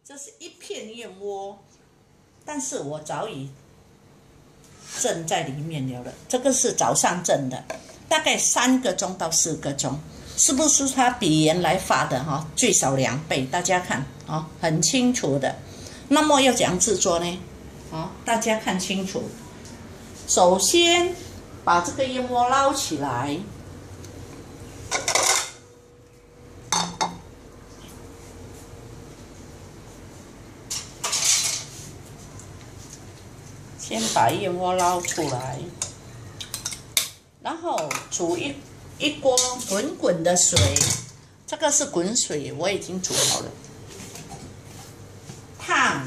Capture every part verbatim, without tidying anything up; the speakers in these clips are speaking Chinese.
这是一片燕窝，但是我早已蒸在里面了了。这个是早上蒸的，大概三个钟到四个钟，是不是它比原来发的哈最少两倍？大家看啊，很清楚的。那么要怎样制作呢？啊，大家看清楚。首先把这个燕窝捞起来。 先把燕窝捞出来，然后煮一一锅滚滚的水，这个是滚水，我已经煮好了。烫，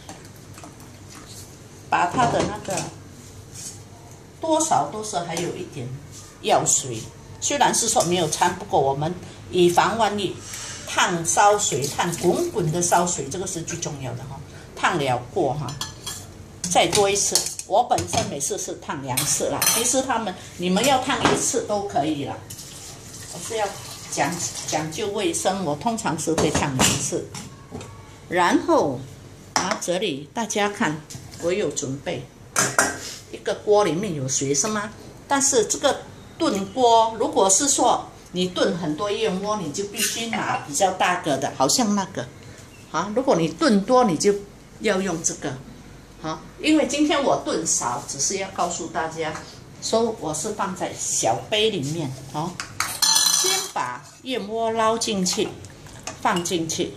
把它的那个多少都是还有一点药水，虽然是说没有掺，不过我们以防万一，烫烧水，烫滚滚的烧水，这个是最重要的哈。烫了过哈。 再多一次，我本身每次是烫两次啦。其实他们你们要烫一次都可以啦。我是要讲讲究卫生，我通常是会烫两次。然后啊，这里大家看，我有准备一个锅，里面有水是吗？但是这个炖锅，如果是说你炖很多燕窝，你就必须拿比较大个的，好像那个啊。如果你炖多，你就要用这个。 好，因为今天我炖少，只是要告诉大家，说我是放在小杯里面。好，先把燕窝捞进去，放进去，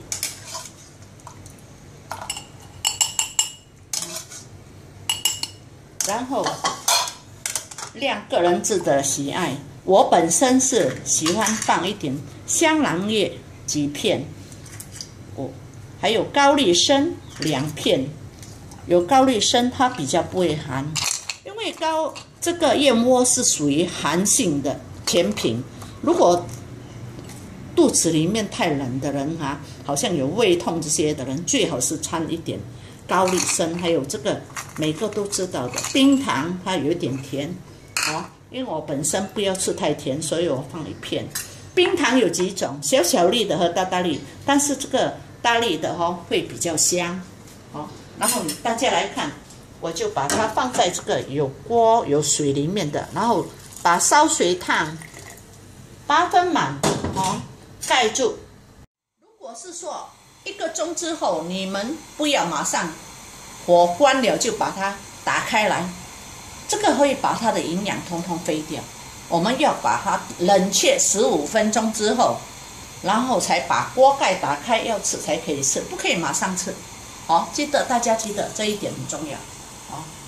然后量个人自的喜爱。我本身是喜欢放一点香兰叶几片，哦，还有高丽参两片。 有高丽参，它比较不会寒，因为高这个燕窝是属于寒性的甜品。如果肚子里面太冷的人哈、啊，好像有胃痛这些的人，最好是掺一点高丽参，还有这个每个都知道的冰糖，它有一点甜，哦，因为我本身不要吃太甜，所以我放一片。冰糖有几种，小小粒的和大大粒，但是这个大粒的哈、哦、会比较香，哦。 然后大家来看，我就把它放在这个有锅有水里面的，然后把烧水烫八分满，哦，盖住。如果是说一个钟之后，你们不要马上火关了就把它打开来，这个会把它的营养通通飞掉。我们要把它冷却十五分钟之后，然后才把锅盖打开，要吃才可以吃，不可以马上吃。 好，记得大家记得这一点很重要，好。